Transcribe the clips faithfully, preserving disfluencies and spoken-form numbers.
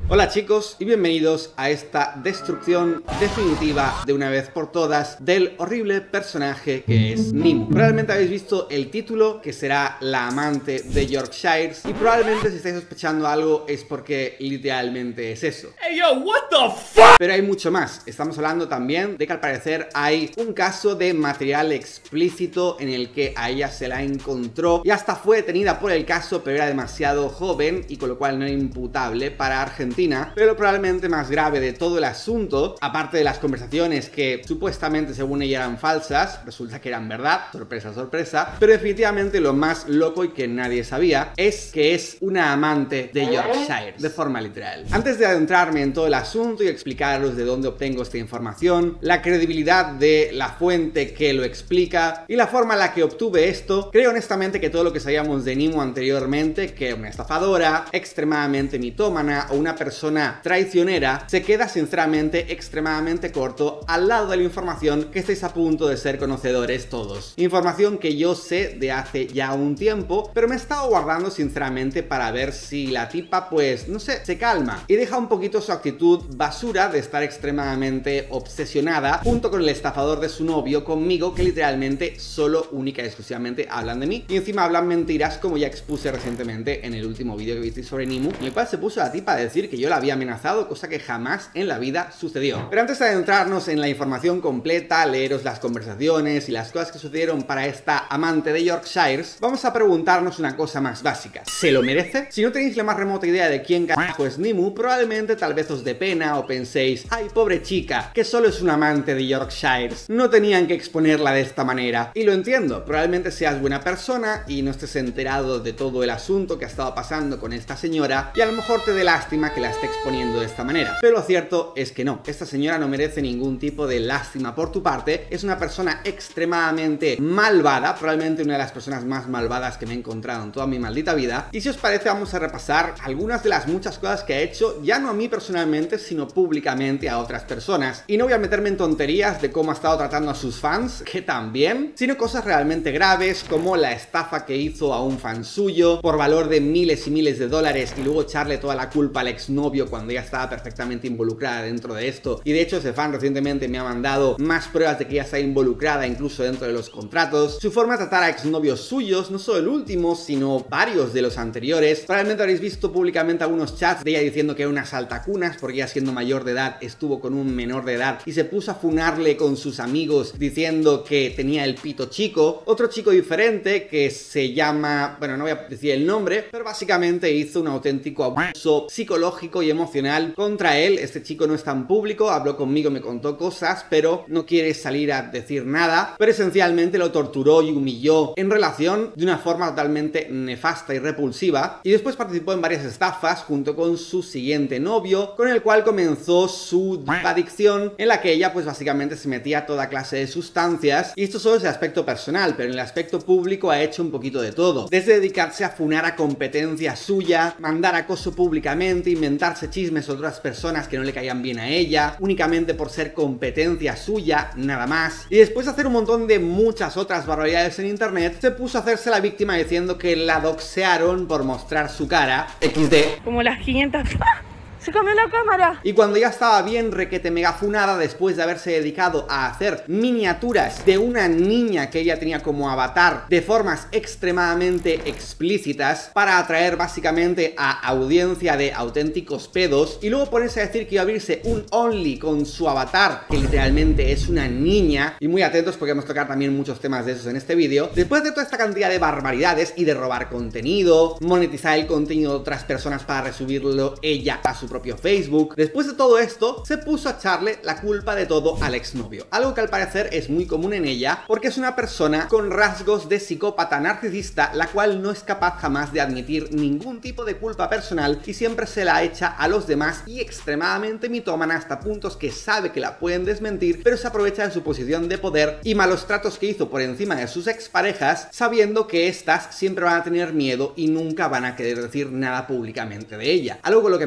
Hola chicos y bienvenidos a esta destrucción definitiva de una vez por todas del horrible personaje que es Nemu. Probablemente habéis visto el título, que será la amante de Yorkshire, y probablemente si estáis sospechando algo es porque literalmente es eso. Hey yo, what the fuck? Pero hay mucho más. Estamos hablando también de que al parecer hay un caso de material explícito en el que a ella se la encontró y hasta fue detenida por el caso, pero era demasiado joven y con lo cual no era imputable para Argentina. Pero probablemente más grave de todo el asunto, aparte de las conversaciones que supuestamente según ella eran falsas, resulta que eran verdad, sorpresa, sorpresa, pero definitivamente lo más loco y que nadie sabía es que es una amante de Yorkshire, de forma literal. Antes de adentrarme en todo el asunto y explicaros de dónde obtengo esta información, la credibilidad de la fuente que lo explica y la forma en la que obtuve esto, creo honestamente que todo lo que sabíamos de Nemu anteriormente, que era una estafadora, extremadamente mitómana o una persona persona traicionera, se queda sinceramente extremadamente corto al lado de la información que estáis a punto de ser conocedores todos. Información que yo sé de hace ya un tiempo, pero me he estado guardando sinceramente para ver si la tipa, pues, no sé, se calma y deja un poquito su actitud basura de estar extremadamente obsesionada junto con el estafador de su novio conmigo, que literalmente solo, única y exclusivamente hablan de mí y encima hablan mentiras, como ya expuse recientemente en el último vídeo que visteis sobre Nemu, en el cual se puso la tipa a decir que yo la había amenazado, cosa que jamás en la vida sucedió. Pero antes de adentrarnos en la información completa, leeros las conversaciones y las cosas que sucedieron para esta amante de Yorkshire, vamos a preguntarnos una cosa más básica. ¿Se lo merece? Si no tenéis la más remota idea de quién carajo es Nemu, probablemente tal vez os dé pena o penséis, ay, pobre chica, que solo es una amante de Yorkshire, no tenían que exponerla de esta manera. Y lo entiendo, probablemente seas buena persona y no estés enterado de todo el asunto que ha estado pasando con esta señora y a lo mejor te dé lástima que la esté exponiendo de esta manera, pero lo cierto es que no. Esta señora no merece ningún tipo de lástima por tu parte, es una persona extremadamente malvada, probablemente una de las personas más malvadas que me he encontrado en toda mi maldita vida, y si os parece vamos a repasar algunas de las muchas cosas que ha hecho, ya no a mí personalmente, sino públicamente a otras personas. Y no voy a meterme en tonterías de cómo ha estado tratando a sus fans, que también, sino cosas realmente graves como la estafa que hizo a un fan suyo por valor de miles y miles de dólares y luego echarle toda la culpa al ex novio cuando ella estaba perfectamente involucrada dentro de esto. Y de hecho ese fan recientemente me ha mandado más pruebas de que ella está involucrada incluso dentro de los contratos. Su forma de tratar a exnovios suyos, no solo el último, sino varios de los anteriores. Probablemente habréis visto públicamente algunos chats de ella diciendo que era una saltacunas porque ella, siendo mayor de edad, estuvo con un menor de edad y se puso a funarle con sus amigos diciendo que tenía el pito chico. Otro chico diferente que se llama, bueno, no voy a decir el nombre, pero básicamente hizo un auténtico abuso psicológico y emocional contra él. Este chico no es tan público, habló conmigo, me contó cosas, pero no quiere salir a decir nada, pero esencialmente lo torturó y humilló en relación de una forma totalmente nefasta y repulsiva, y después participó en varias estafas junto con su siguiente novio, con el cual comenzó su adicción, en la que ella pues básicamente se metía a toda clase de sustancias, y esto solo es el aspecto personal, pero en el aspecto público ha hecho un poquito de todo, desde dedicarse a funar a competencia suya, mandar acoso públicamente, inventarse chismes a otras personas que no le caían bien a ella, únicamente por ser competencia suya, nada más. Y después de hacer un montón de muchas otras barbaridades en internet, se puso a hacerse la víctima diciendo que la doxearon por mostrar su cara. equis de. Como las quinientas... ¡Se cambió la cámara! Y cuando ya estaba bien requete mega funada, después de haberse dedicado a hacer miniaturas de una niña que ella tenía como avatar de formas extremadamente explícitas para atraer básicamente a audiencia de auténticos pedos, y luego ponerse a decir que iba a abrirse un Only con su avatar, que literalmente es una niña, y muy atentos porque vamos a tocar también muchos temas de esos en este vídeo. Después de toda esta cantidad de barbaridades y de robar contenido, monetizar el contenido de otras personas para resubirlo ella a su propio Facebook, después de todo esto se puso a echarle la culpa de todo al exnovio, algo que al parecer es muy común en ella porque es una persona con rasgos de psicópata narcisista, la cual no es capaz jamás de admitir ningún tipo de culpa personal y siempre se la echa a los demás, y extremadamente mitómana hasta puntos que sabe que la pueden desmentir, pero se aprovecha de su posición de poder y malos tratos que hizo por encima de sus exparejas, sabiendo que estas siempre van a tener miedo y nunca van a querer decir nada públicamente de ella, algo con lo que me he encontrado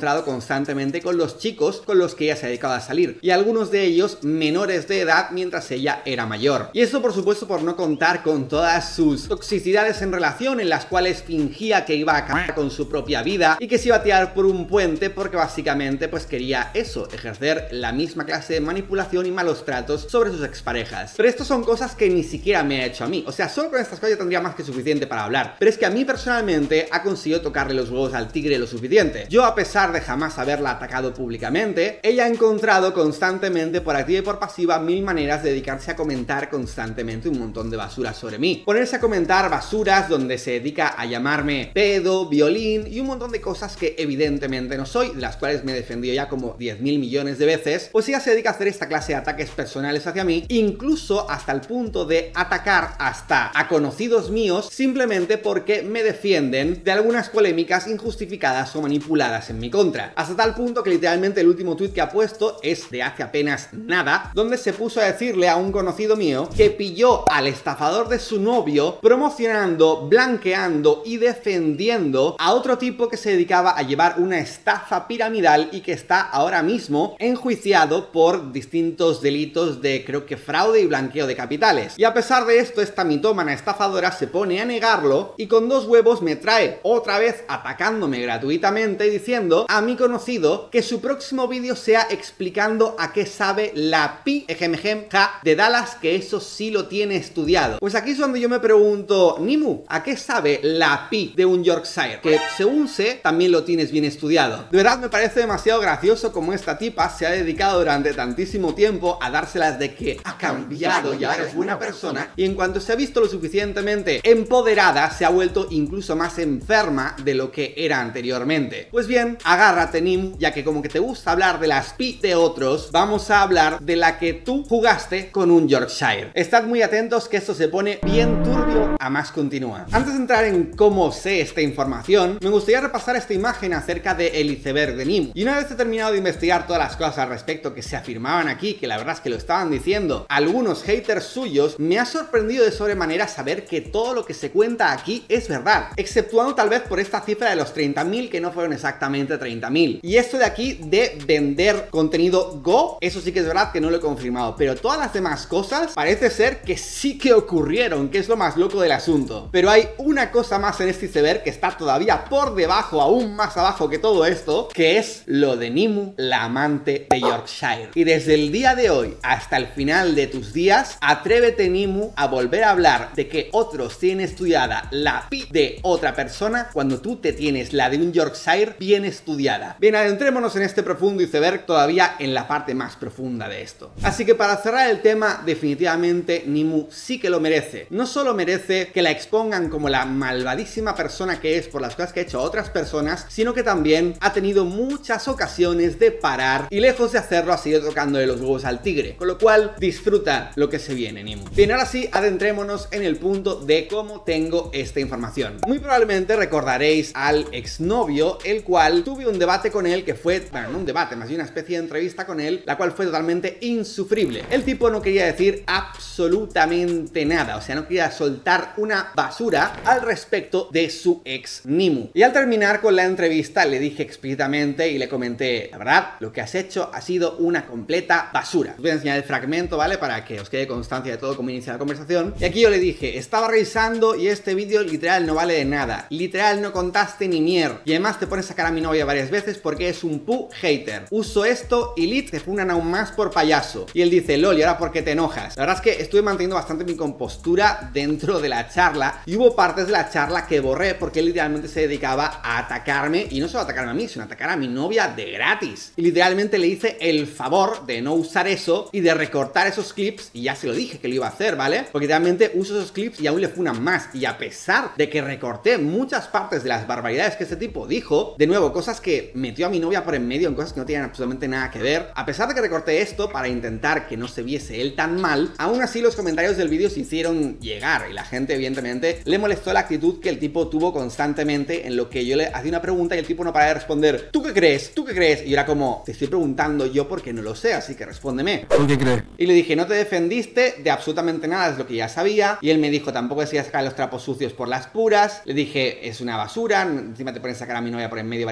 comparado constantemente con los chicos con los que ella se ha dedicado a salir, y algunos de ellos menores de edad mientras ella era mayor. Y eso por supuesto por no contar con todas sus toxicidades en relación, en las cuales fingía que iba a acabar con su propia vida y que se iba a tirar por un puente porque básicamente pues quería eso, ejercer la misma clase de manipulación y malos tratos sobre sus exparejas. Pero esto son cosas que ni siquiera me ha hecho a mí, o sea, solo con estas cosas yo tendría más que suficiente para hablar, pero es que a mí personalmente ha conseguido tocarle los huevos al tigre lo suficiente. Yo, a pesar de jamás haberla atacado públicamente, ella ha encontrado constantemente por activa y por pasiva mil maneras de dedicarse a comentar constantemente un montón de basura sobre mí, ponerse a comentar basuras donde se dedica a llamarme pedo, violín y un montón de cosas que evidentemente no soy, de las cuales me he defendido ya como diez mil millones de veces. Pues ella se dedica a hacer esta clase de ataques personales hacia mí, incluso hasta el punto de atacar hasta a conocidos míos simplemente porque me defienden de algunas polémicas injustificadas o manipuladas en mi contra. Hasta tal punto que literalmente el último tuit que ha puesto es de hace apenas nada, donde se puso a decirle a un conocido mío que pilló al estafador de su novio promocionando, blanqueando y defendiendo a otro tipo que se dedicaba a llevar una estafa piramidal y que está ahora mismo enjuiciado por distintos delitos de, creo que fraude y blanqueo de capitales. Y a pesar de esto, esta mitómana estafadora se pone a negarlo y con dos huevos me trae otra vez atacándome gratuitamente diciendo a mi conocido que su próximo vídeo sea explicando a qué sabe la pi ejem ja de Dallas, que eso sí lo tiene estudiado. Pues aquí es donde yo me pregunto, Nimu, ¿a qué sabe la pi de un Yorkshire? Que según sé, también lo tienes bien estudiado. De verdad me parece demasiado gracioso como esta tipa se ha dedicado durante tantísimo tiempo a dárselas de que ha cambiado y ahora es buena persona, y en cuanto se ha visto lo suficientemente empoderada, se ha vuelto incluso más enferma de lo que era anteriormente. Pues bien, agárrate, Nimu, ya que como que te gusta hablar de las pi de otros, vamos a hablar de la que tú jugaste con un Yorkshire. Estad muy atentos que esto se pone bien turbio a más continúa. Antes de entrar en cómo sé esta información, me gustaría repasar esta imagen acerca del iceberg de Nimu. Y una vez he terminado de investigar todas las cosas al respecto que se afirmaban aquí, que la verdad es que lo estaban diciendo algunos haters suyos, me ha sorprendido de sobremanera saber que todo lo que se cuenta aquí es verdad, exceptuando tal vez por esta cifra de los treinta mil, que no fueron exactamente treinta mil. Y esto de aquí de vender contenido Go, eso sí que es verdad que no lo he confirmado, pero todas las demás cosas parece ser que sí que ocurrieron, que es lo más loco del asunto. Pero hay una cosa más en este iceberg que está todavía por debajo, aún más abajo que todo esto, que es lo de Nimu, la amante de Yorkshire. Y desde el día de hoy hasta el final de tus días, atrévete, Nimu, a volver a hablar de que otros tienen estudiada la pi de otra persona cuando tú te tienes la de un Yorkshire bien estudiada. Bien, adentrémonos en este profundo iceberg todavía en la parte más profunda de esto. Así que para cerrar el tema, definitivamente Nimu sí que lo merece. No solo merece que la expongan como la malvadísima persona que es por las cosas que ha hecho a otras personas, sino que también ha tenido muchas ocasiones de parar y lejos de hacerlo ha seguido tocándole los huevos al tigre, con lo cual disfruta lo que se viene, Nimu. Bien, ahora sí, adentrémonos en el punto de cómo tengo esta información. Muy probablemente recordaréis al exnovio, el cual tuve un debate con él que fue, bueno, no un debate, más bien una especie de entrevista con él, la cual fue totalmente insufrible. El tipo no quería decir absolutamente nada, o sea, no quería soltar una basura al respecto de su ex Nimu. Y al terminar con la entrevista le dije explícitamente y le comenté, la verdad, lo que has hecho ha sido una completa basura. Os voy a enseñar el fragmento, ¿vale? Para que os quede constancia de todo cómo inicia la conversación. Y aquí yo le dije, estaba revisando y este vídeo literal no vale de nada. Literal no contaste ni mier. Y además te pones a sacar a mi novia varias veces porque es un pu hater. Uso esto y lit te funan aún más por payaso. Y él dice, lol, ¿y ahora por qué te enojas? La verdad es que estuve manteniendo bastante mi compostura dentro de la charla y hubo partes de la charla que borré porque él literalmente se dedicaba a atacarme, y no solo a atacarme a mí, sino a atacar a mi novia de gratis. Y literalmente le hice el favor de no usar eso y de recortar esos clips, y ya se lo dije que lo iba a hacer, ¿vale? Porque realmente uso esos clips y aún le funan más. Y a pesar de que recorté muchas partes de las barbaridades que este tipo dijo, de nuevo, cosas que metió a mi novia por en medio en cosas que no tenían absolutamente nada que ver, a pesar de que recorté esto para intentar que no se viese él tan mal, aún así los comentarios del vídeo se hicieron llegar y la gente evidentemente le molestó la actitud que el tipo tuvo constantemente en lo que yo le hacía una pregunta y el tipo no paraba de responder, ¿tú qué crees? ¿tú qué crees? Y yo era como, te estoy preguntando yo porque no lo sé, así que respóndeme. ¿Tú qué crees? Y le dije, no te defendiste de absolutamente nada, es lo que ya sabía. Y él me dijo, tampoco decías sacar los trapos sucios por las puras. Le dije, es una basura, encima te pones a sacar a mi novia por en medio varias veces y te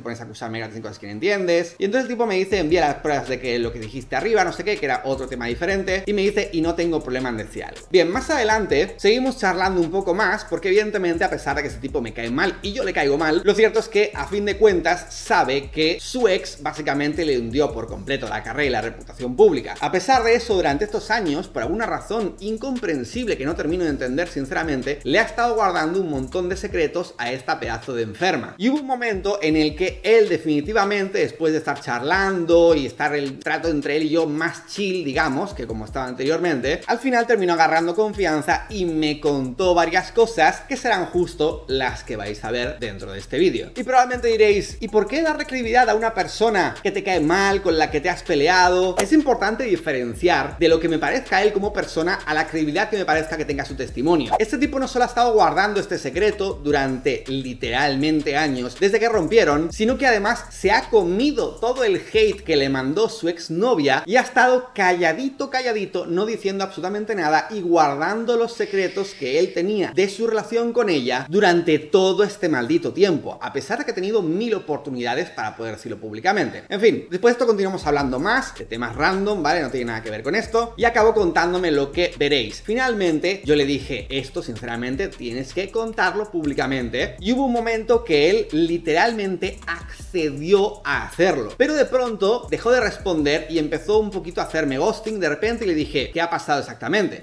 pones a acusarme de cosas que no entiendes. Y entonces el tipo me dice, envía las pruebas de que lo que dijiste arriba, no sé qué, que era otro tema diferente. Y me dice, y no tengo problema en decir algo. Bien, más adelante seguimos charlando un poco más, porque evidentemente a pesar de que ese tipo me cae mal y yo le caigo mal, lo cierto es que a fin de cuentas sabe que su ex básicamente le hundió por completo la carrera y la reputación pública. A pesar de eso, durante estos años, por alguna razón incomprensible que no termino de entender sinceramente, le ha estado guardando un montón de secretos a esta pedazo de enferma. Y hubo un momento en el que él definitivamente, después de estar charlando y estar el trato entre él y yo más chill, digamos, que como estaba anteriormente, al final terminó agarrando confianza y me contó varias cosas que serán justo las que vais a ver dentro de este vídeo. Y probablemente diréis, ¿y por qué darle credibilidad a una persona que te cae mal, con la que te has peleado? Es importante diferenciar de lo que me parezca él como persona a la credibilidad que me parezca que tenga su testimonio. Este tipo no solo ha estado guardando este secreto durante literalmente años desde que rompieron, sino que además se ha comido todo el hate que le mandó su exnovia y ha estado calladito, calladito, no diciendo absolutamente nada y guardando los secretos que él tenía de su relación con ella durante todo este maldito tiempo, a pesar de que ha tenido mil oportunidades para poder decirlo públicamente. En fin, después de esto continuamos hablando más de temas random, ¿vale? No tiene nada que ver con esto, y acabó contándome lo que veréis. Finalmente, yo le dije, esto sinceramente tienes que contarlo públicamente, y hubo un momento que él literalmente accedió a hacerlo, pero de pronto dejó de responder y empezó un poquito a hacerme ghosting de repente y le dije, ¿qué ha pasado exactamente?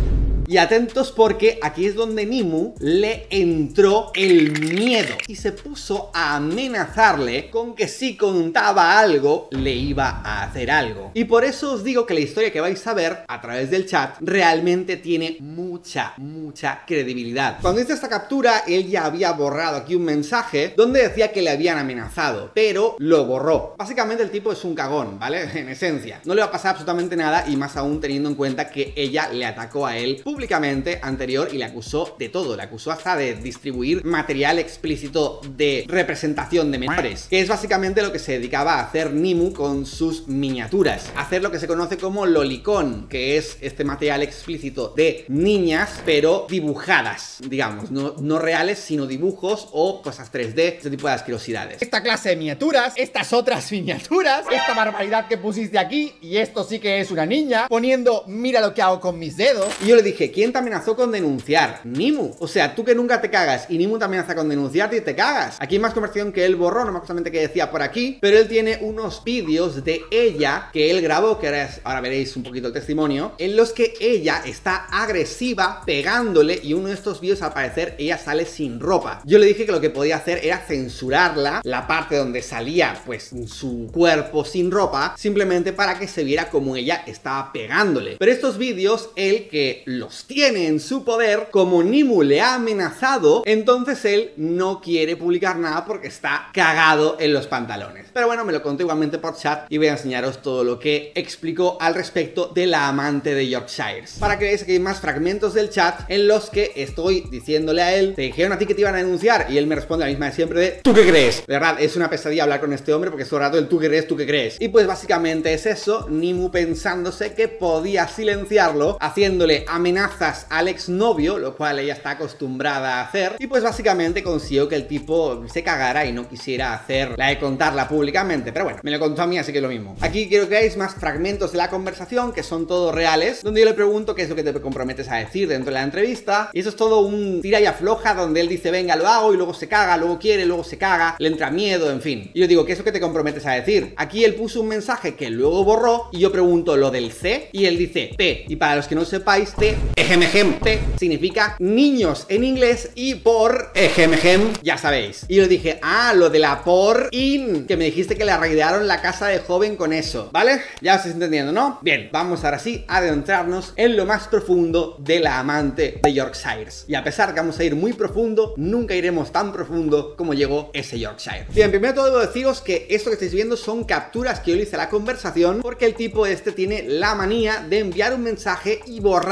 Y atentos porque aquí es donde Nimue le entró el miedo y se puso a amenazarle con que si contaba algo, le iba a hacer algo. Y por eso os digo que la historia que vais a ver a través del chat realmente tiene mucha, mucha credibilidad. Cuando hice esta captura, él ya había borrado aquí un mensaje donde decía que le habían amenazado, pero lo borró. Básicamente el tipo es un cagón, ¿vale? En esencia. No le va a pasar absolutamente nada y más aún teniendo en cuenta que ella le atacó a él públicamente anterior y le acusó de todo, le acusó hasta de distribuir material explícito de representación de menores, que es básicamente lo que se dedicaba a hacer Nimue con sus miniaturas, hacer lo que se conoce como lolicón, que es este material explícito de niñas pero dibujadas, digamos, no, no reales sino dibujos o cosas tres D, este tipo de asquerosidades. Esta clase de miniaturas, estas otras miniaturas, esta barbaridad que pusiste aquí, y esto sí que es una niña, poniendo mira lo que hago con mis dedos. Y yo le dije, ¿quién te amenazó con denunciar? Nimue. O sea, tú que nunca te cagas y Nimue te amenaza con denunciarte y te cagas. Aquí hay más conversación que él borró, no me acuerdo qué decía por aquí, pero él tiene unos vídeos de ella que él grabó, que ahora, es, ahora veréis un poquito el testimonio, en los que ella está agresiva pegándole y uno de estos vídeos al parecer ella sale sin ropa. Yo le dije que lo que podía hacer era censurarla, la parte donde salía pues su cuerpo sin ropa, simplemente para que se viera como ella estaba pegándole. Pero estos vídeos, él que los tiene en su poder, como Nimue le ha amenazado, entonces él no quiere publicar nada porque está cagado en los pantalones. Pero bueno, me lo contó igualmente por chat y voy a enseñaros todo lo que explicó al respecto de la amante de Yorkshires, para que veáis que hay más fragmentos del chat en los que estoy diciéndole a él, te dijeron a ti que te iban a denunciar, y él me responde la misma de siempre de, ¿tú qué crees? De verdad, es una pesadilla hablar con este hombre porque es todo el rato el tú qué crees, tú qué crees. Y pues básicamente es eso, Nimue pensándose que podía silenciarlo, haciéndole amenazas al exnovio, lo cual ella está acostumbrada a hacer, y pues básicamente consiguió que el tipo se cagara y no quisiera hacer la de contarla públicamente. Pero bueno, me lo contó a mí, así que es lo mismo. Aquí quiero que veáis más fragmentos de la conversación que son todos reales, donde yo le pregunto qué es lo que te comprometes a decir dentro de la entrevista, y eso es todo un tira y afloja donde él dice venga, lo hago, y luego se caga, luego quiere, luego se caga, le entra miedo, en fin. Y yo digo, ¿qué es lo que te comprometes a decir? Aquí él puso un mensaje que luego borró y yo pregunto lo del C y él dice P, y para los que no sepáis, T, ejemejem, T significa niños en inglés y por ejemejem, ya sabéis. Y yo le dije, ah, lo de la por in, que me dijiste que le arraigaron la casa de joven con eso, ¿vale? Ya os estáis entendiendo, ¿no? Bien, vamos ahora sí a adentrarnos en lo más profundo de la amante de Yorkshires. Y a pesar que vamos a ir muy profundo, nunca iremos tan profundo como llegó ese Yorkshire. Bien, primero de todo debo deciros que esto que estáis viendo son capturas que yo le hice a la conversación, porque el tipo este tiene la manía de enviar un mensaje y borrarlo inmediatamente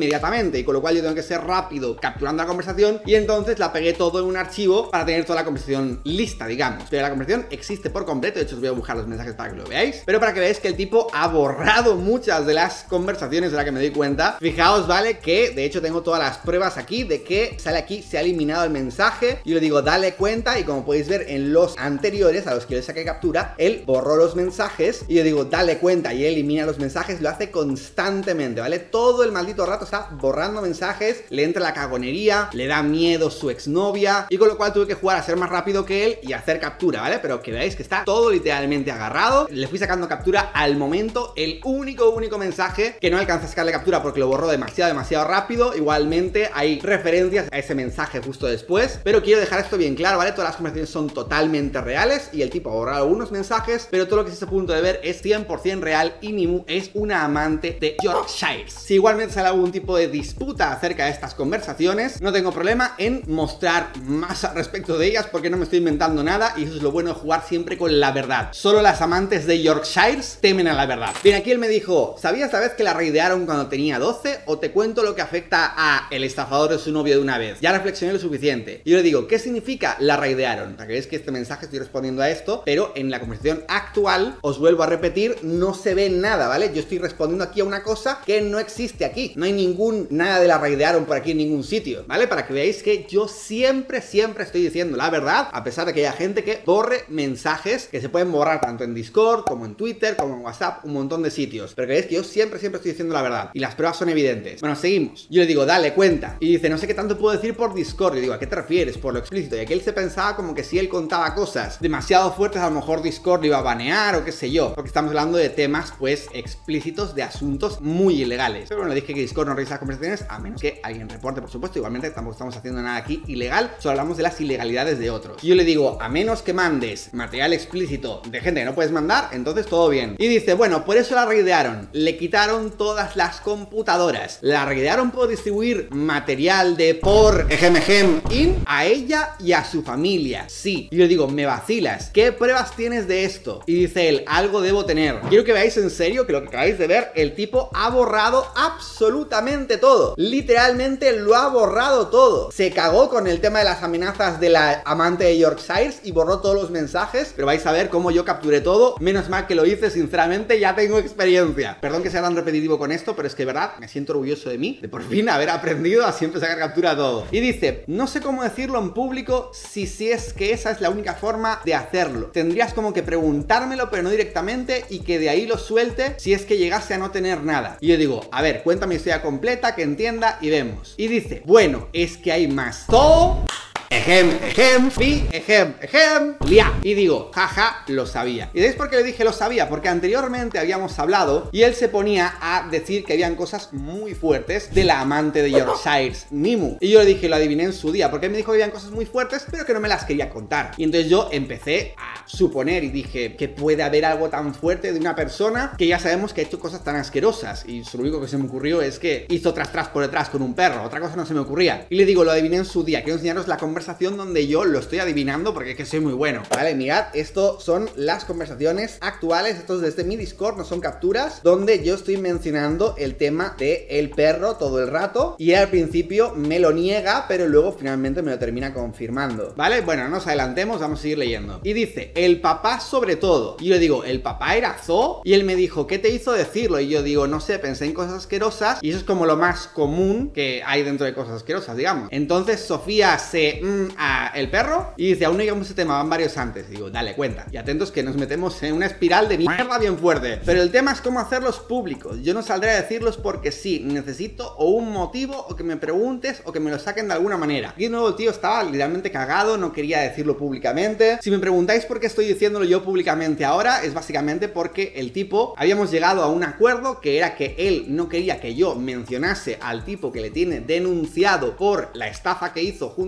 inmediatamente, y con lo cual yo tengo que ser rápido capturando la conversación, y entonces la pegué todo en un archivo para tener toda la conversación lista, digamos. Pero la conversación existe por completo, de hecho os voy a buscar los mensajes para que lo veáis, pero para que veáis que el tipo ha borrado muchas de las conversaciones de las que me doy cuenta. Fijaos, vale, que de hecho tengo todas las pruebas aquí de que sale aquí, se ha eliminado el mensaje, y le digo dale cuenta, y como podéis ver en los anteriores a los que le saqué captura, él borró los mensajes, y yo digo dale cuenta, y él elimina los mensajes, lo hace constantemente, ¿vale? Todo el maldito rato está borrando mensajes, le entra la cagonería, le da miedo su exnovia, y con lo cual tuve que jugar a ser más rápido que él y hacer captura, ¿vale? Pero que veáis que está todo literalmente agarrado. Le fui sacando captura al momento. El único, único mensaje que no alcanza a sacarle captura porque lo borró demasiado, demasiado rápido. Igualmente hay referencias a ese mensaje justo después, pero quiero dejar esto bien claro, ¿vale? Todas las conversaciones son totalmente reales y el tipo ha borrado algunos mensajes, pero todo lo que se está a punto de ver es cien por cien real, y Nimue es una amante de Yorkshire. Si igualmente sale algún tipo de disputa acerca de estas conversaciones, no tengo problema en mostrar más al respecto de ellas, porque no me estoy inventando nada, y eso es lo bueno de jugar siempre con la verdad. Solo las amantes de Yorkshire temen a la verdad. Bien, aquí él me dijo, ¿sabías la vez que la raidearon cuando tenía doce? ¿O te cuento lo que afecta a el estafador de su novio de una vez? Ya reflexioné lo suficiente. Y yo le digo, ¿qué significa la raidearon? Para que veáis que este mensaje estoy respondiendo a esto, pero en la conversación actual, os vuelvo a repetir, no se ve nada, ¿vale? Yo estoy respondiendo aquí a una cosa que no existe aquí. No hay ningún, nada de la raidearon por aquí en ningún sitio, ¿vale? Para que veáis que yo siempre, siempre estoy diciendo la verdad, a pesar de que haya gente que borre mensajes que se pueden borrar tanto en Discord, como en Twitter, como en WhatsApp, un montón de sitios. Pero que veáis que yo siempre, siempre estoy diciendo la verdad, y las pruebas son evidentes. Bueno, seguimos. Yo le digo, dale cuenta. Y dice, no sé qué tanto puedo decir por Discord. Yo digo, ¿a qué te refieres? Por lo explícito. Y aquí él se pensaba como que si él contaba cosas demasiado fuertes, a lo mejor Discord le iba a banear o qué sé yo, porque estamos hablando de temas, pues, explícitos de asuntos muy ilegales. Pero bueno, dije que Discord no revisa las conversaciones, a menos que alguien reporte, por supuesto. Igualmente tampoco estamos haciendo nada aquí ilegal, solo hablamos de las ilegalidades de otros. Y yo le digo, a menos que mandes material explícito de gente que no puedes mandar, entonces todo bien. Y dice, bueno, por eso la raidearon, le quitaron todas las computadoras, la raidearon por distribuir material de por ejem ejem in a ella y a su familia. Sí. Y yo digo, me vacilas, ¿qué pruebas tienes de esto? Y dice él, algo debo tener. Quiero que veáis en serio que lo que acabáis de ver, el tipo ha borrado absolutamente todo. Literalmente lo ha borrado todo. Se cagó con el tema de las amenazas de la amante de Yorkshire y borró todos los mensajes, pero vais a ver cómo yo capturé todo. Menos mal que lo hice, sinceramente, ya tengo experiencia. Perdón que sea tan repetitivo con esto, pero es que, verdad, me siento orgulloso de mí, de por fin haber aprendido a siempre sacar captura todo. Y dice, no sé cómo decirlo en público si, si es que esa es la única forma de hacerlo. Tendrías como que preguntármelo, pero no directamente, y que de ahí lo suelte si es que llegase a no tener nada. Y yo digo, a ver, cuéntame mi historia completa, que entienda y vemos. Y dice, bueno, es que hay más. Todo... Ejem, ejem, fi, ejem, ejem, lia. Y digo, jaja, lo sabía. ¿Y sabéis por qué le dije lo sabía? Porque anteriormente habíamos hablado y él se ponía a decir que habían cosas muy fuertes de la amante de Yorkshire, Nimue. Y yo le dije, lo adiviné en su día, porque él me dijo que habían cosas muy fuertes, pero que no me las quería contar. Y entonces yo empecé a suponer y dije que puede haber algo tan fuerte de una persona que ya sabemos que ha hecho cosas tan asquerosas. Y lo único que se me ocurrió es que hizo tras tras por detrás con un perro. Otra cosa no se me ocurría. Y le digo, lo adiviné en su día. Quiero enseñaros la conversación donde yo lo estoy adivinando, porque es que soy muy bueno. Vale, mirad, esto son las conversaciones actuales. Esto es desde mi Discord, no son capturas, donde yo estoy mencionando el tema de el perro todo el rato, y él al principio me lo niega, pero luego finalmente me lo termina confirmando. Vale, bueno, no nos adelantemos, vamos a seguir leyendo. Y dice, el papá sobre todo. Y yo le digo, ¿el papá era zoo? Y él me dijo, ¿qué te hizo decirlo? Y yo digo, no sé, pensé en cosas asquerosas, y eso es como lo más común que hay dentro de cosas asquerosas, digamos. Entonces Sofía se... Mm, a el perro y dice, aún no llegamos a ese tema, van varios antes. Y digo, dale cuenta. Y atentos que nos metemos en una espiral de mierda bien fuerte. Pero el tema es cómo hacerlos públicos. Yo no saldré a decirlos porque sí, necesito o un motivo, o que me preguntes, o que me lo saquen de alguna manera. Y de nuevo el tío estaba literalmente cagado, no quería decirlo públicamente. Si me preguntáis por qué estoy diciéndolo yo públicamente ahora, es básicamente porque el tipo, habíamos llegado a un acuerdo que era que él no quería que yo mencionase al tipo que le tiene denunciado por la estafa que hizo junto con Nimue.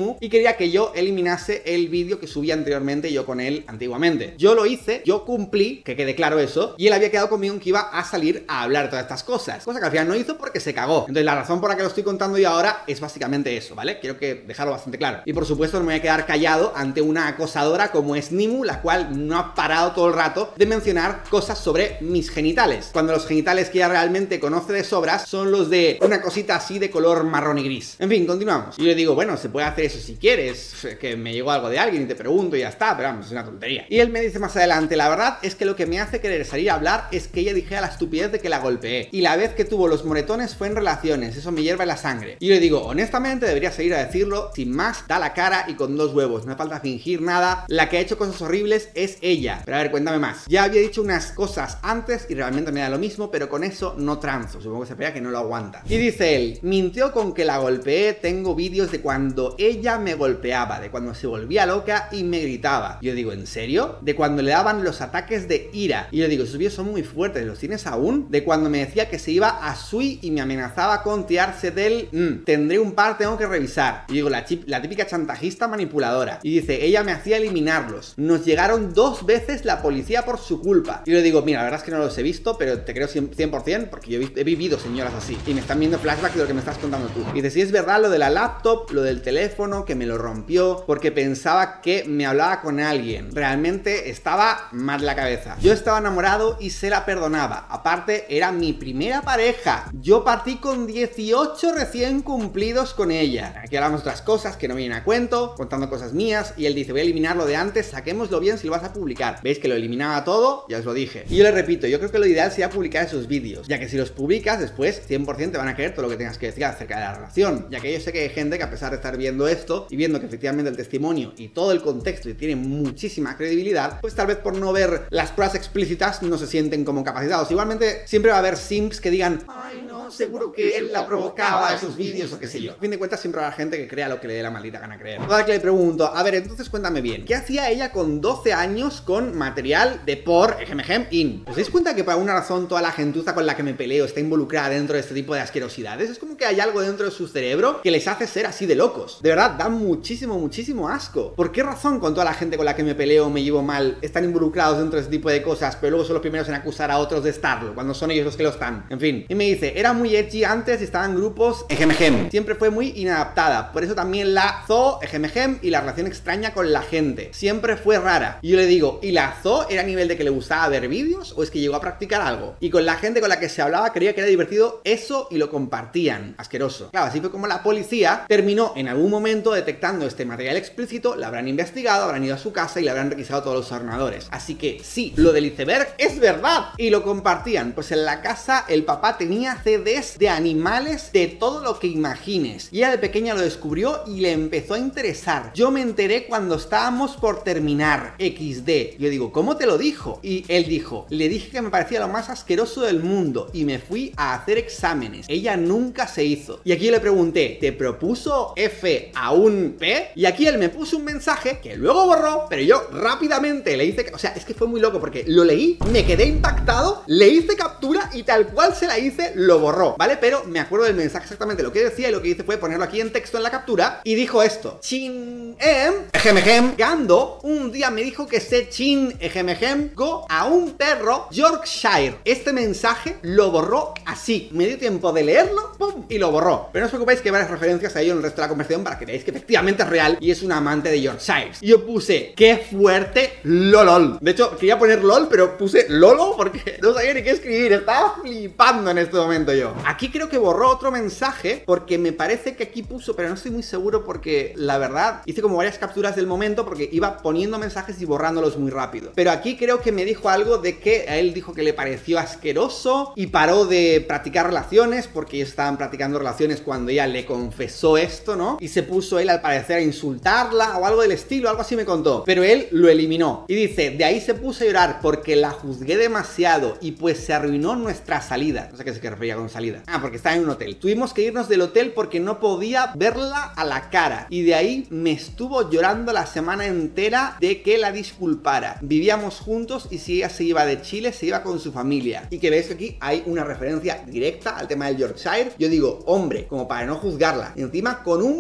Nimu y quería que yo eliminase el vídeo que subí anteriormente yo con él antiguamente. Yo lo hice, yo cumplí, que quede claro eso, y él había quedado conmigo en que iba a salir a hablar de todas estas cosas, cosa que al final no hizo porque se cagó. Entonces la razón por la que lo estoy contando yo ahora es básicamente eso, ¿vale? Quiero que dejarlo bastante claro. Y por supuesto no me voy a quedar callado ante una acosadora como es Nimu, la cual no ha parado todo el rato de mencionar cosas sobre mis genitales, cuando los genitales que ella realmente conoce de sobras son los de una cosita así de color marrón y gris. En fin, continuamos. Y yo le digo, bueno, se puede hacer eso si quieres, que me llegó algo de alguien y te pregunto y ya está, pero vamos, es una tontería. Y él me dice más adelante, la verdad es que lo que me hace querer salir a hablar es que ella dijera la estupidez de que la golpeé, y la vez que tuvo los moretones fue en relaciones, eso me hierve la sangre. Y yo le digo, honestamente debería seguir a decirlo, sin más, da la cara y con dos huevos, no hace falta fingir nada, la que ha hecho cosas horribles es ella. Pero a ver, cuéntame más. Ya había dicho unas cosas antes y realmente me da lo mismo, pero con eso no tranzo, supongo que se vea que no lo aguanta. Y dice él, mintió con que la golpeé, tengo vídeos de cuando ella me golpeaba, de cuando se volvía loca y me gritaba. Yo digo, ¿en serio? De cuando le daban los ataques de ira. Y yo digo, esos vídeos son muy fuertes, ¿los tienes aún? De cuando me decía que se iba a Sui y me amenazaba con tirarse del... Mm, tendré un par, tengo que revisar. Y digo, la, chip, la típica chantajista manipuladora. Y dice, ella me hacía eliminarlos. Nos llegaron dos veces la policía por su culpa. Y yo le digo, mira, la verdad es que no los he visto, pero te creo cien por cien porque yo he, he vivido señoras así. Y me están viendo flashbacks de lo que me estás contando tú. Y dice, si es verdad lo de la laptop, lo del teléfono, que me lo rompió, porque pensaba que me hablaba con alguien. Realmente estaba mal la cabeza. Yo estaba enamorado y se la perdonaba. Aparte, era mi primera pareja. Yo partí con dieciocho recién cumplidos con ella. Aquí hablamos de otras cosas que no vienen a cuento, contando cosas mías. Y él dice, voy a eliminarlo de antes, saquémoslo bien si lo vas a publicar. ¿Veis que lo eliminaba todo? Ya os lo dije. Y yo le repito, yo creo que lo ideal sería publicar esos vídeos, ya que si los publicas después cien por cien te van a creer todo lo que tengas que decir acerca de la relación, ya que yo sé que hay gente que a pesar de estar viendo esto y viendo que efectivamente el testimonio y todo el contexto y tiene muchísima credibilidad, pues tal vez por no ver las pruebas explícitas no se sienten como capacitados. Igualmente siempre va a haber simps que digan, ay no, seguro que él la provocaba esos vídeos o qué sé yo. A fin de cuentas siempre habrá gente que crea lo que le dé la maldita gana creer. Ahora que le pregunto, a ver, entonces cuéntame bien, ¿qué hacía ella con doce años con material de por ejem in? ¿Os dais cuenta que por alguna razón toda la gentuza con la que me peleo está involucrada dentro de este tipo de asquerosidades? Es como que hay algo dentro de su cerebro que les hace ser así de locos. De verdad, da muchísimo, muchísimo asco. ¿Por qué razón con toda la gente con la que me peleo, me llevo mal, están involucrados dentro de este tipo de cosas, pero luego son los primeros en acusar a otros de estarlo, cuando son ellos los que lo están? En fin. Y me dice, era muy edgy antes y estaba en grupos ejem. Siempre fue muy inadaptada. Por eso también la zoo, ejem y la relación extraña con la gente. Siempre fue rara. Y yo le digo, ¿y la zoo era a nivel de que le gustaba ver vídeos o es que llegó a practicar algo? Y con la gente con la que se hablaba creía que era divertido eso y lo compartían. Asqueroso. Claro, así fue como la policía terminó en algún momento detectando este material explícito, la habrán investigado, habrán ido a su casa y le habrán requisado todos los ordenadores. Así que sí, lo del iceberg es verdad y lo compartían. Pues en la casa el papá tenía ce des de animales de todo lo que imagines. Y ella de pequeña lo descubrió y le empezó a interesar. Yo me enteré cuando estábamos por terminar. equis de. Yo digo, ¿cómo te lo dijo? Y él dijo, le dije que me parecía lo más asqueroso del mundo y me fui a hacer exámenes. Ella nunca se hizo. Y aquí yo le pregunté, ¿te propuso F a un P? Y aquí él me puso un mensaje que luego borró, pero yo rápidamente le hice... O sea, es que fue muy loco porque lo leí, me quedé impactado, le hice captura y tal cual se la hice, lo borró, ¿vale? Pero me acuerdo del mensaje exactamente lo que decía y lo que hice fue ponerlo aquí en texto en la captura y dijo esto. Chin em, ejem ejem, Gando un día me dijo que se chin ejem ejem go a un perro Yorkshire. Este mensaje lo borró así. Me dio tiempo de leerlo, pum, y lo borró. Pero no os preocupéis que hay varias referencias a ello en el resto de la conversación para que veáis que efectivamente es real y es un amante de Yorkshire. Y yo puse, qué fuerte, lolol. De hecho, quería poner lol, pero puse lolo porque no sabía ni qué escribir. Estaba flipando en este momento yo. Aquí creo que borró otro mensaje porque me parece que aquí puso, pero no estoy muy seguro porque la verdad hice como varias capturas del momento porque iba poniendo mensajes y borrándolos muy rápido. Pero aquí creo que me dijo algo de que a él dijo que le pareció asqueroso y paró de practicar relaciones porque ellos estaban practicando relaciones cuando ella le confesó esto, ¿no? Y se puso él al parecer a insultarla o algo del estilo, algo así me contó. Pero él lo eliminó. Y dice, de ahí se puso a llorar porque la juzgué demasiado y pues se arruinó nuestra salida. No sé qué se refería con salida. Ah, porque estaba en un hotel. Tuvimos que irnos del hotel porque no podía verla a la cara. Y de ahí me estuvo llorando la semana entera de que la disculpara. Vivíamos juntos y si ella se iba de Chile, se iba con su familia. Y que veis que aquí hay una referencia directa al tema del Yorkshire. Yo digo, hombre, como para no juzgarla. Y encima con un...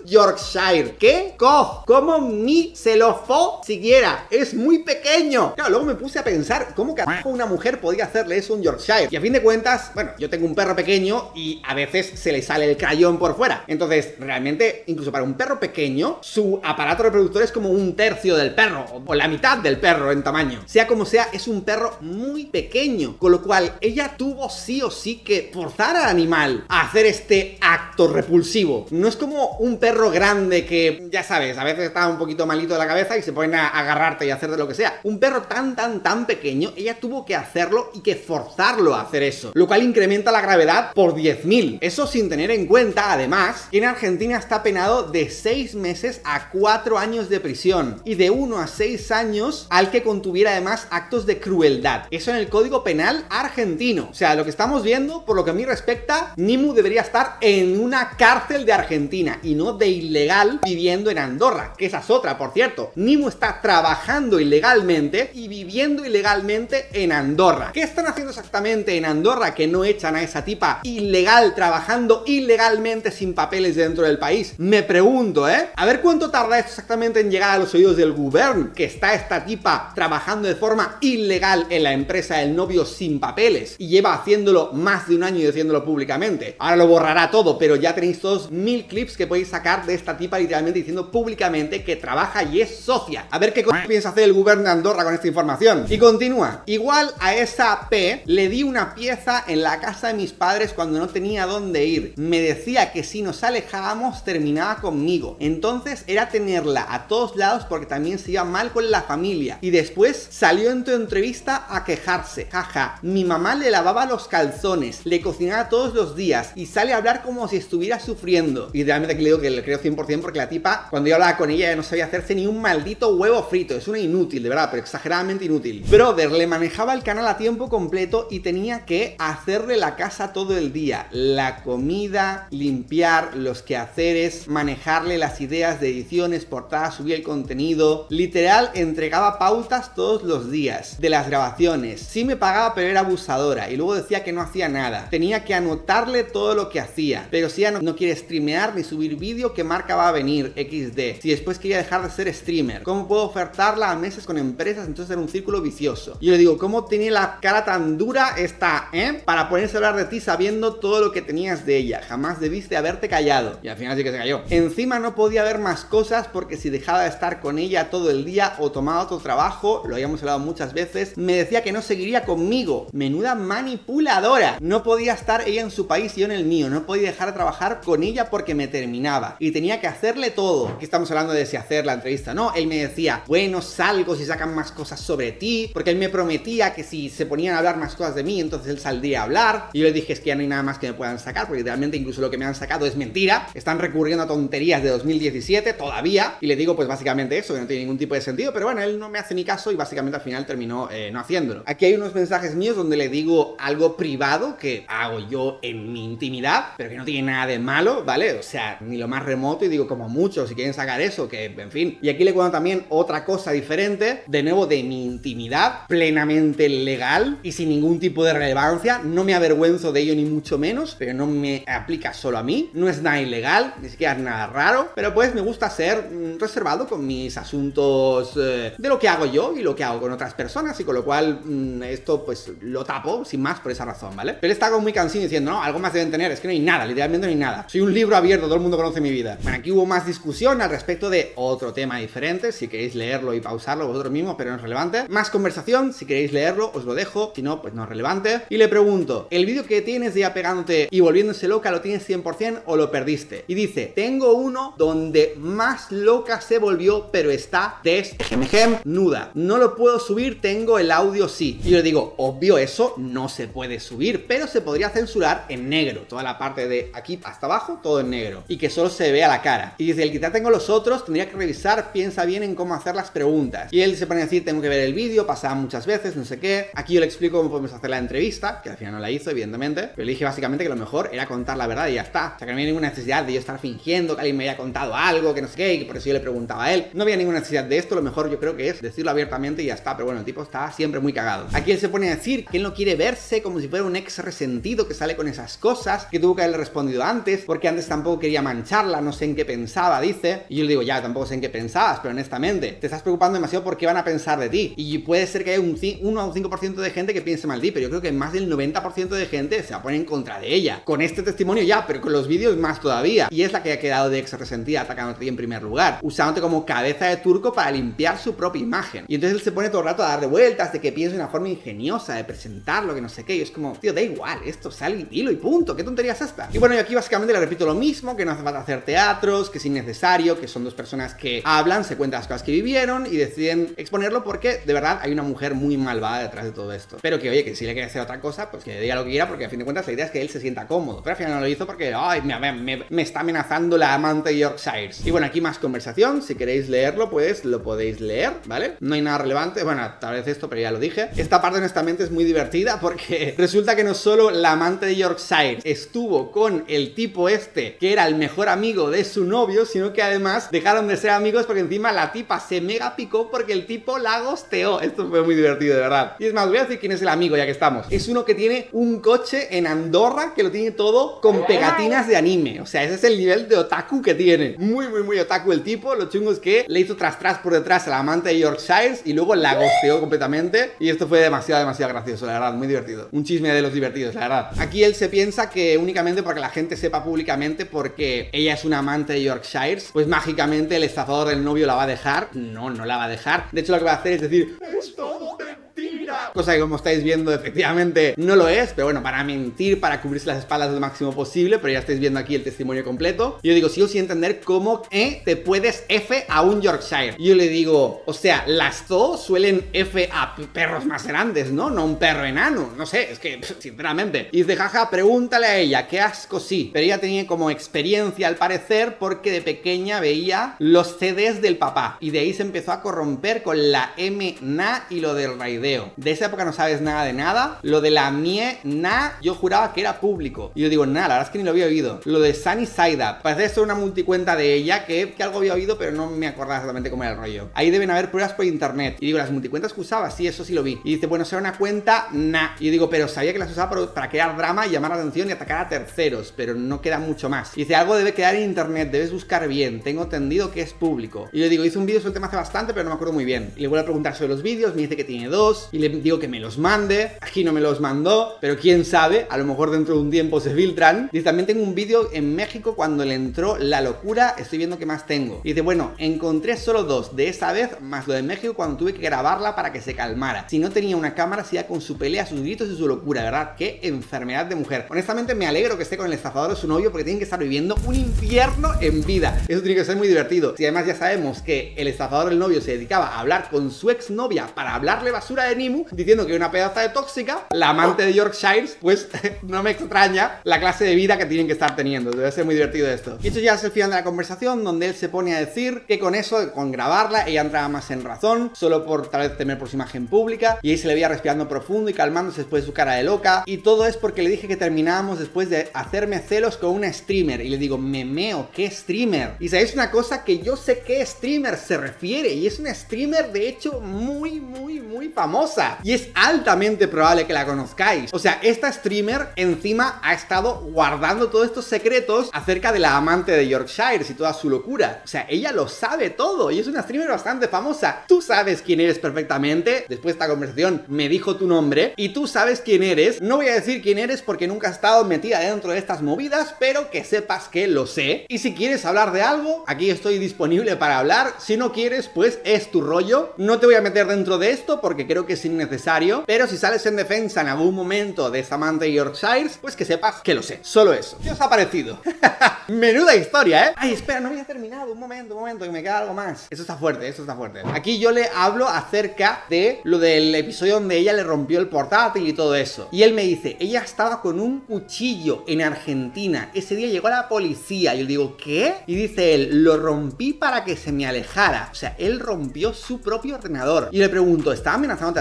Yorkshire. ¿Qué? ¡Cojo! ¿Cómo ni se lo fo siquiera? Es muy pequeño. Claro, luego me puse a pensar, ¿cómo carajo una mujer podía hacerle eso a un Yorkshire? Y a fin de cuentas, bueno, yo tengo un perro pequeño y a veces se le sale el crayón por fuera. Entonces, realmente, incluso para un perro pequeño, su aparato reproductor es como un tercio del perro, o la mitad del perro en tamaño. Sea como sea, es un perro muy pequeño, con lo cual ella tuvo sí o sí que forzar al animal a hacer este acto repulsivo. No es como un perro grande que, ya sabes, a veces está un poquito malito de la cabeza y se ponen a agarrarte y a hacer de lo que sea. Un perro tan, tan, tan pequeño, ella tuvo que hacerlo y que forzarlo a hacer eso, lo cual incrementa la gravedad por diez mil. Eso sin tener en cuenta, además, que en Argentina está penado de seis meses a cuatro años de prisión y de uno a seis años al que contuviera además actos de crueldad. Eso en el Código Penal argentino. O sea, lo que estamos viendo, por lo que a mí respecta, Nimue debería estar en una cárcel de Argentina y no de ilegal viviendo en Andorra, que esa es otra, por cierto. Nimue está trabajando ilegalmente y viviendo ilegalmente en Andorra. ¿Qué están haciendo exactamente en Andorra que no echan a esa tipa ilegal trabajando ilegalmente sin papeles dentro del país? Me pregunto, ¿eh? A ver cuánto tarda esto exactamente en llegar a los oídos del gobierno, que está esta tipa trabajando de forma ilegal en la empresa del novio sin papeles y lleva haciéndolo más de un año y diciéndolo públicamente. Ahora lo borrará todo, pero ya tenéis todos mil clips que podéis sacar de esta tipa literalmente diciendo públicamente que trabaja y es socia. A ver qué cosa piensa hacer el gobierno de Andorra con esta información. Y continúa. Igual a esa P le di una pieza en la casa de mis padres cuando no tenía dónde ir. Me decía que si nos alejábamos terminaba conmigo. Entonces era tenerla a todos lados porque también se iba mal con la familia. Y después salió en tu entrevista a quejarse. Jaja, mi mamá le lavaba los calzones, le cocinaba todos los días y sale a hablar como si estuviera sufriendo. Y realmente aquí le digo que le creo cien por cien porque la tipa, cuando yo hablaba con ella, ya no sabía hacerse ni un maldito huevo frito. Es una inútil, de verdad, pero exageradamente inútil. Brother, le manejaba el canal a tiempo completo y tenía que hacerle la casa todo el día. La comida, limpiar, los quehaceres, manejarle las ideas de ediciones, portadas, subir el contenido. Literal, entregaba pautas todos los días de las grabaciones. Sí me pagaba, pero era abusadora. Y luego decía que no hacía nada. Tenía que anotarle todo lo que hacía. Pero si ya no, no quiere streamear ni subir vídeo, ¿qué marca va a venir? equis de. Si después quería dejar de ser streamer, ¿cómo puedo ofertarla a meses con empresas? Entonces era un círculo vicioso. Y yo le digo, ¿cómo tiene la cara tan dura esta, eh? Para ponerse a hablar de ti sabiendo todo lo que tenías de ella. Jamás debiste haberte callado. Y al final sí que se cayó. Encima no podía ver más cosas porque si dejaba de estar con ella todo el día o tomaba otro trabajo, lo habíamos hablado muchas veces, me decía que no seguiría conmigo. Menuda manipuladora. No podía estar ella en su país y yo en el mío. No podía dejar de trabajar con ella porque me terminaba. Y tenía que hacerle todo. Aquí estamos hablando de si hacer la entrevista. No, él me decía, bueno, salgo si sacan más cosas sobre ti. Porque él me prometía que si se ponían a hablar más cosas de mí, entonces él saldría a hablar. Y yo le dije, es que ya no hay nada más que me puedan sacar, porque realmente incluso lo que me han sacado es mentira. Están recurriendo a tonterías de dos mil diecisiete todavía. Y le digo pues básicamente eso, que no tiene ningún tipo de sentido. Pero bueno, él no me hace ni caso y básicamente al final terminó eh, no haciéndolo. Aquí hay unos mensajes míos donde le digo algo privado que hago yo en mi intimidad, pero que no tiene nada de malo, ¿vale? O sea, ni lo más remoto. Y digo, como mucho, si quieren sacar eso, que en fin. Y aquí le cuento también otra cosa diferente, de nuevo de mi intimidad, plenamente legal y sin ningún tipo de relevancia. No me avergüenzo de ello ni mucho menos, pero no me aplica solo a mí. No es nada ilegal, ni siquiera es nada raro, pero pues me gusta ser mm, reservado con mis asuntos eh, de lo que hago yo y lo que hago con otras personas, y con lo cual mmm, esto pues lo tapo sin más por esa razón, ¿vale? Pero él está como muy cansino diciendo, no, algo más deben tener, es que no hay nada, literalmente no hay nada. Soy un libro abierto, todo el mundo conoce mi vida. Bueno, aquí hubo más discusión al respecto de otro tema diferente, si queréis leerlo y pausarlo vosotros mismos, pero no es relevante. Más conversación, si queréis leerlo, os lo dejo, si no, pues no es relevante. Y le pregunto, ¿el vídeo que tienes de ella pegándote y volviéndose loca lo tienes cien por cien o lo perdiste? Y dice, tengo uno donde más loca se volvió, pero está desnuda. No lo puedo subir, tengo el audio sí. Y yo le digo, obvio, eso no se puede subir, pero se podría censurar en negro. Toda la parte de aquí hasta abajo, todo en negro. Y que solo se vea la cara. Y dice, el que ya tengo los otros, tendría que revisar, piensa bien en cómo hacer las preguntas. Y él se pone a decir, tengo que ver el vídeo, pasaba muchas veces, no sé qué. Aquí yo le explico cómo podemos hacer la entrevista, que al final no la hizo, evidentemente. Pero le dije básicamente que lo mejor era contar la verdad y ya está. O sea, que no había ninguna necesidad de yo estar fingiendo que alguien me haya contado algo, que no sé qué, y que por eso yo le preguntaba a él. No había ninguna necesidad de esto, lo mejor yo creo que es decirlo abiertamente y ya está. Pero bueno, el tipo está siempre muy cagado. Aquí él se pone a decir que él no quiere verse como si fuera un ex resentido que sale con esas cosas, que tuvo que haberle respondido antes, porque antes tampoco quería mancharla charla, no sé en qué pensaba, dice. Y yo le digo, ya, tampoco sé en qué pensabas, pero honestamente, te estás preocupando demasiado por qué van a pensar de ti. Y puede ser que haya un uno a un cinco por ciento de gente que piense mal de ti, pero yo creo que más del noventa por ciento de gente se va a poner en contra de ella. Con este testimonio ya, pero con los vídeos más todavía. Y es la que ha quedado de ex resentida atacándote en primer lugar, usándote como cabeza de turco para limpiar su propia imagen. Y entonces él se pone todo el rato a darle vueltas de que piense una forma ingeniosa de presentarlo, que no sé qué. Y es como, tío, da igual, esto sal y dilo y punto. ¿Qué tontería es esta? Y bueno, yo aquí básicamente le repito lo mismo, que no hace falta hacer teatros, que es innecesario, que son dos personas que hablan, se cuentan las cosas que vivieron y deciden exponerlo porque de verdad hay una mujer muy malvada detrás de todo esto. Pero que oye, que si le quiere hacer otra cosa, pues que diga lo que quiera, porque a fin de cuentas la idea es que él se sienta cómodo. Pero al final no lo hizo porque, ay, me, me, me está amenazando la amante de Yorkshire. Y bueno, aquí más conversación, si queréis leerlo, pues lo podéis leer, ¿vale? No hay nada relevante, bueno, tal vez esto, pero ya lo dije. Esta parte honestamente es muy divertida porque resulta que no solo la amante de Yorkshire estuvo con el tipo este, que era el mejor amigo de su novio, sino que además dejaron de ser amigos porque encima la tipa se mega picó porque el tipo la gosteó. Esto fue muy divertido, de verdad. Y es más, voy a decir quién es el amigo, ya que estamos. Es uno que tiene un coche en Andorra que lo tiene todo con pegatinas de anime. O sea, ese es el nivel de otaku que tiene. Muy, muy, muy otaku el tipo. Lo chungo es que le hizo tras tras por detrás a la amante de Yorkshire y luego la gosteó completamente. Y esto fue demasiado, demasiado gracioso, la verdad. Muy divertido. Un chisme de los divertidos, la verdad. Aquí él se piensa que únicamente porque la gente sepa públicamente porque ella es una amante de Yorkshire, pues mágicamente el estafador del novio la va a dejar. No, no la va a dejar. De hecho, lo que va a hacer es decir, es todo mentira. Cosa que, como estáis viendo, efectivamente no lo es, pero bueno, para mentir, para cubrirse las espaldas lo máximo posible. Pero ya estáis viendo aquí el testimonio completo. Y yo digo, sigo sin entender cómo eh, te puedes F a un Yorkshire. Y yo le digo, o sea, las zoo suelen F a perros más grandes, ¿no? No un perro enano, no sé, es que, sinceramente. Y dice, jaja, pregúntale a ella, qué asco, sí. Pero ella tenía como experiencia, al parecer, porque de pequeña veía los C Ds del papá. Y de ahí se empezó a corromper con la M N A y lo del raideo. De esa época no sabes nada de nada. Lo de la Mie Na, yo juraba que era público. Y yo digo, nada, la verdad es que ni lo había oído. Lo de Sunny Side Up, parece ser una multicuenta de ella que, que algo había oído, pero no me acordaba exactamente cómo era el rollo. Ahí deben haber pruebas por internet. Y digo, las multicuentas que usaba, sí, eso sí lo vi. Y dice, bueno, será una cuenta Na. Y yo digo, pero sabía que las usaba para, para crear drama y llamar la atención y atacar a terceros, pero no queda mucho más. Y dice, algo debe quedar en internet, debes buscar bien. Tengo entendido que es público. Y yo digo, hice un vídeo sobre el tema hace bastante, pero no me acuerdo muy bien. Y le vuelvo a preguntar sobre los vídeos, me dice que tiene dos. Y le digo que me los mande. Aquí no me los mandó, pero quién sabe, a lo mejor dentro de un tiempo se filtran. Y también tengo un vídeo en México cuando le entró la locura. Estoy viendo qué más tengo. Y dice, bueno, encontré solo dos de esa vez, más lo de México cuando tuve que grabarla para que se calmara. Si no tenía una cámara, se iba con su pelea, sus gritos y su locura, ¿verdad? Qué enfermedad de mujer. Honestamente me alegro que esté con el estafador de su novio porque tienen que estar viviendo un infierno en vida. Eso tiene que ser muy divertido. Si además ya sabemos que el estafador del novio se dedicaba a hablar con su exnovia para hablarle basura de Nimu, diciendo que era una pedaza de tóxica, la amante de Yorkshire, pues no me extraña la clase de vida que tienen que estar teniendo. Debe ser muy divertido esto. Y esto ya es el final de la conversación, donde él se pone a decir que con eso, con grabarla, ella entraba más en razón, solo por tal vez temer por su imagen pública, y ahí se le veía respirando profundo y calmándose después de su cara de loca. Y todo es porque le dije que terminábamos después de hacerme celos con una streamer. Y le digo, me meo, ¿qué streamer? Y sabéis una cosa, que yo sé qué streamer se refiere, y es una streamer de hecho muy, muy, muy famosa. Y es altamente probable que la conozcáis. O sea, esta streamer encima ha estado guardando todos estos secretos acerca de la amante de Yorkshire y toda su locura. O sea, ella lo sabe todo y es una streamer bastante famosa. Tú sabes quién eres perfectamente. Después de esta conversación me dijo tu nombre y tú sabes quién eres. No voy a decir quién eres porque nunca has estado metida dentro de estas movidas, pero que sepas que lo sé. Y si quieres hablar de algo, aquí estoy disponible para hablar. Si no quieres, pues es tu rollo. No te voy a meter dentro de esto porque creo que es innecesario, pero si sales en defensa en algún momento de esta amante de Yorkshire, pues que sepas que lo sé. Solo eso. ¿Qué os ha parecido? Menuda historia, ¿eh? Ay, espera, no había terminado. Un momento, un momento, que me queda algo más. Eso está fuerte, eso está fuerte. Aquí yo le hablo acerca de lo del episodio donde ella le rompió el portátil y todo eso. Y él me dice, ella estaba con un cuchillo en Argentina. Ese día llegó la policía. Y yo digo, ¿qué? Y dice él, lo rompí para que se me alejara. O sea, él rompió su propio ordenador. Y le pregunto, ¿estaba amenazándote a ti? O dice,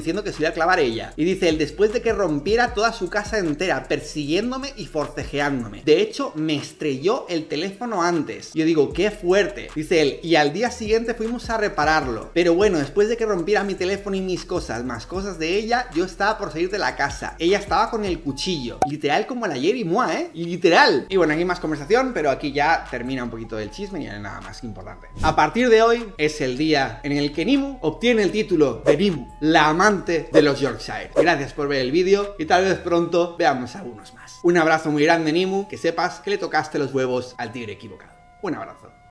diciendo que se iba a clavar ella. Y dice él, después de que rompiera toda su casa entera, persiguiéndome y forcejeándome. De hecho, me estrelló el teléfono antes. Yo digo, qué fuerte. Dice él, y al día siguiente fuimos a repararlo. Pero bueno, después de que rompiera mi teléfono y mis cosas, más cosas de ella, yo estaba por salir de la casa. Ella estaba con el cuchillo. Literal como la Jerry Moa, ¿eh? Literal. Y bueno, aquí hay más conversación, pero aquí ya termina un poquito del chisme y no hay nada más importante. A partir de hoy es el día en el que Nimue obtiene el título de Nimue, la amante de los Yorkshire. Gracias por ver el vídeo y tal vez pronto veamos algunos más. Un abrazo muy grande, Nimue, que sepas que le tocaste los huevos al tigre equivocado. Un abrazo.